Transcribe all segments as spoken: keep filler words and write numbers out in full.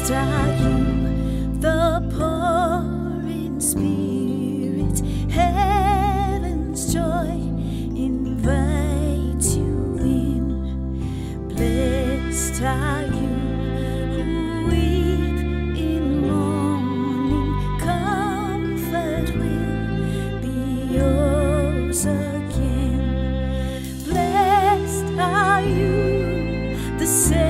Blessed are you, the poor in spirit, heaven's joy invite you in. Blessed are you who weep in mourning, comfort will be yours again. Blessed are you, the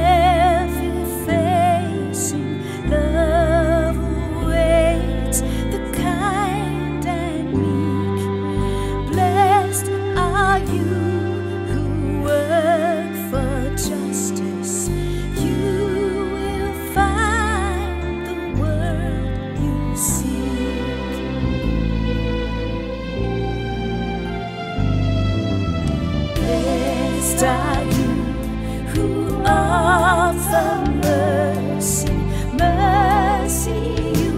self-effacing love awaits the kind and meek. Blessed are you who work for justice. You will find the word you seek. Blessed are you who offer mercy, mercy you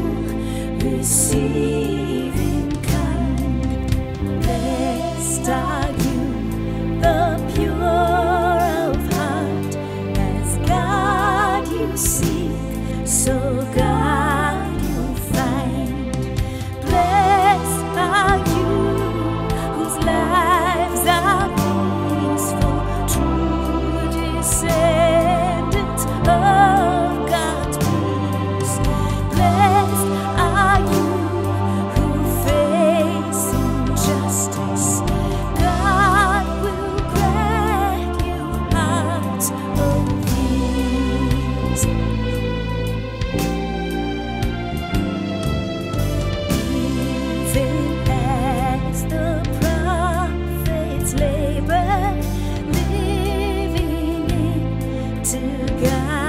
receive in kind. Blessed are you, the pure of heart, as God you seek, so God you find. Blessed are you, whose lives are peaceful, true descendants of God's peace. Blessed are you who face injustice. God will grant you hearts of peace. Even as the prophets labor, living in to God.